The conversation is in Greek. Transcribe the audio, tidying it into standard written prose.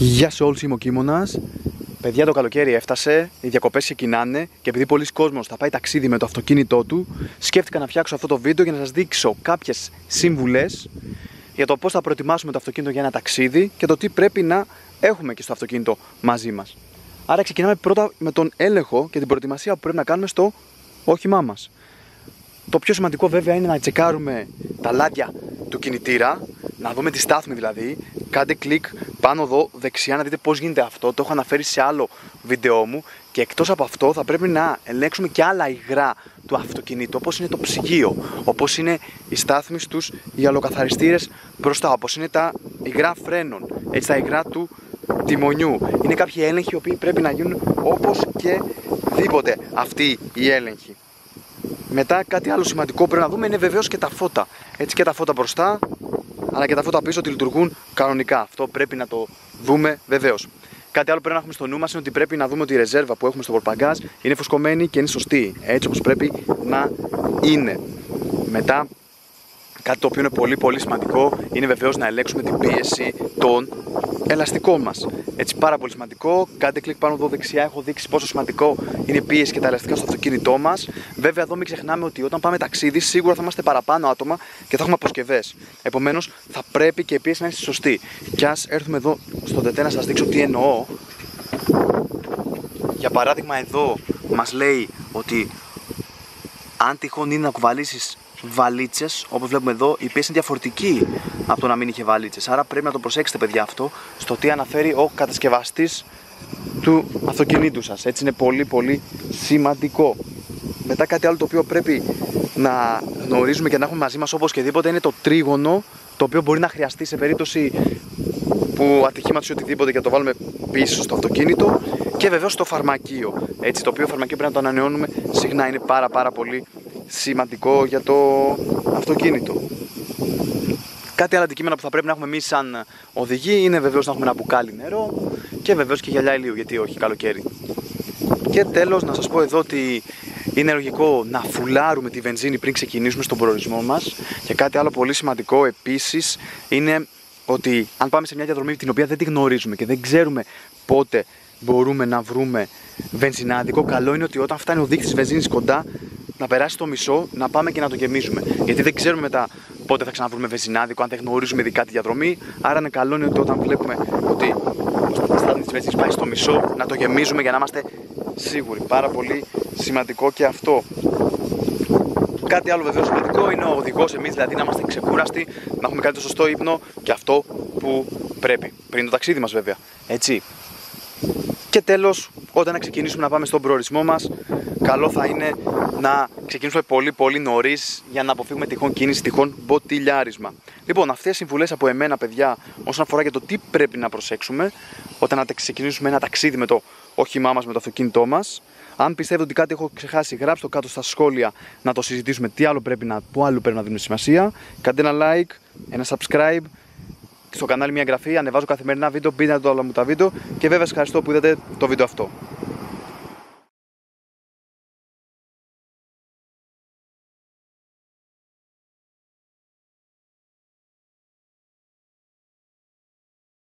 Γεια σε όλους, είμαι ο Κίμωνας. Παιδιά, το καλοκαίρι έφτασε, οι διακοπές ξεκινάνε και επειδή πολλοί κόσμος θα πάει ταξίδι με το αυτοκίνητό του, σκέφτηκα να φτιάξω αυτό το βίντεο για να σας δείξω κάποιες σύμβουλες για το πώς θα προετοιμάσουμε το αυτοκίνητο για ένα ταξίδι και το τι πρέπει να έχουμε και στο αυτοκίνητο μαζί μας. Άρα ξεκινάμε πρώτα με τον έλεγχο και την προετοιμασία που πρέπει να κάνουμε στο όχημά μας. Το πιο σημαντικό βέβαια είναι να τσεκάρουμε τα λάδια του κινητήρα, να δούμε τη στάθμη δηλαδή. Κάντε κλικ πάνω εδώ δεξιά να δείτε πώς γίνεται αυτό, το έχω αναφέρει σε άλλο βίντεό μου. Και εκτός από αυτό θα πρέπει να ελέγξουμε και άλλα υγρά του αυτοκινήτου, όπως είναι το ψυγείο, όπως είναι η στάθμη στους γυαλοκαθαριστήρες μπροστά, όπως είναι τα υγρά φρένων, έτσι τα υγρά του τιμονιού. Είναι κάποιοι έλεγχοι οι οποίοι πρέπει να γίνουν όπως και δίποτε αυτοί οι έλεγχοι. Μετά κάτι άλλο σημαντικό που πρέπει να δούμε είναι βεβαίως και τα φώτα. Έτσι και τα φώτα μπροστά αλλά και τα φώτα πίσω ότι λειτουργούν κανονικά. Αυτό πρέπει να το δούμε βεβαίως. Κάτι άλλο που πρέπει να έχουμε στο νου μας είναι ότι πρέπει να δούμε ότι η ρεζέρβα που έχουμε στο πορπαγκάζ είναι φουσκωμένη και είναι σωστή, έτσι όπως πρέπει να είναι. Μετά, κάτι το οποίο είναι πολύ σημαντικό είναι βεβαίως να ελέγξουμε την πίεση των ελαστικών μας. Έτσι, πάρα πολύ σημαντικό. Κάντε κλικ πάνω εδώ δεξιά. Έχω δείξει πόσο σημαντικό είναι η πίεση και τα ελαστικά στο αυτοκίνητό μας. Βέβαια, εδώ μην ξεχνάμε ότι όταν πάμε ταξίδι, σίγουρα θα είμαστε παραπάνω άτομα και θα έχουμε αποσκευές. Επομένως, θα πρέπει και η πίεση να είναι σωστή. Και ας έρθουμε εδώ στον τετέ να σας δείξω τι εννοώ. Για παράδειγμα, εδώ μας λέει ότι αν τυχόν είναι να κουβαλήσεις βαλίτσες, όπως βλέπουμε εδώ, η πίεση είναι διαφορετική από το να μην είχε βαλίτσες. Άρα πρέπει να το προσέξετε, παιδιά, αυτό στο τι αναφέρει ο κατασκευαστής του αυτοκινήτου σας. Έτσι είναι πολύ σημαντικό. Μετά κάτι άλλο το οποίο πρέπει να γνωρίζουμε και να έχουμε μαζί μας οπωσδήποτε είναι το τρίγωνο, το οποίο μπορεί να χρειαστεί σε περίπτωση που ατυχήματος ή οτιδήποτε και να το βάλουμε πίσω στο αυτοκίνητο. Και βεβαίως το φαρμακείο. Έτσι, το οποίο φαρμακείο πρέπει να το ανανεώνουμε συχνά, είναι πάρα πολύ σημαντικό για το αυτοκίνητο. Κάτι άλλο αντικείμενα που θα πρέπει να έχουμε εμείς σαν οδηγοί είναι βεβαίως να έχουμε ένα μπουκάλι νερό και βεβαίως και γυαλιά ηλίου, γιατί όχι, καλοκαίρι. Και τέλος να σας πω εδώ ότι είναι λογικό να φουλάρουμε τη βενζίνη πριν ξεκινήσουμε στον προορισμό μας. Και κάτι άλλο πολύ σημαντικό επίσης είναι ότι αν πάμε σε μια διαδρομή την οποία δεν τη γνωρίζουμε και δεν ξέρουμε πότε μπορούμε να βρούμε βενζινάδικο, καλό είναι ότι όταν φτάνει ο δείκτης της βενζίνης κοντά να περάσει το μισό, να πάμε και να το γεμίζουμε. Γιατί δεν ξέρουμε μετά πότε θα ξαναβρούμε βενζινάδικο, αν δεν γνωρίζουμε ειδικά τη διαδρομή. Άρα είναι καλό είναι ότι όταν βλέπουμε ότι η στάθμη της βενζίνης πάει στο μισό, να το γεμίζουμε για να είμαστε σίγουροι. Πάρα πολύ σημαντικό και αυτό. Κάτι άλλο βεβαίως σημαντικό είναι ο οδηγός, εμείς δηλαδή να είμαστε ξεκούραστοι, να έχουμε κάνει το σωστό ύπνο και αυτό που πρέπει. Πριν το ταξίδι μας βέβαια. Έτσι. Και τέλος, όταν ξεκινήσουμε να πάμε στον προορισμό μας, καλό θα είναι να ξεκινήσουμε πολύ νωρίς για να αποφύγουμε τυχόν κίνηση, τυχόν μποτιλιάρισμα. Λοιπόν, αυτές οι συμβουλές από εμένα, παιδιά, όσον αφορά για το τι πρέπει να προσέξουμε όταν ξεκινήσουμε ένα ταξίδι με το όχημά μας, με το αυτοκίνητό μας. Αν πιστεύετε ότι κάτι έχω ξεχάσει, γράψτε το κάτω στα σχόλια να το συζητήσουμε. Πού άλλο πρέπει να δίνουμε σημασία. Κάντε ένα like, ένα subscribe. Στο κανάλι μια εγγραφή, ανεβάζω καθημερινά βίντεο, μπείτε να δω όλα μου τα βίντεο και βέβαια σας ευχαριστώ που είδατε το βίντεο αυτό.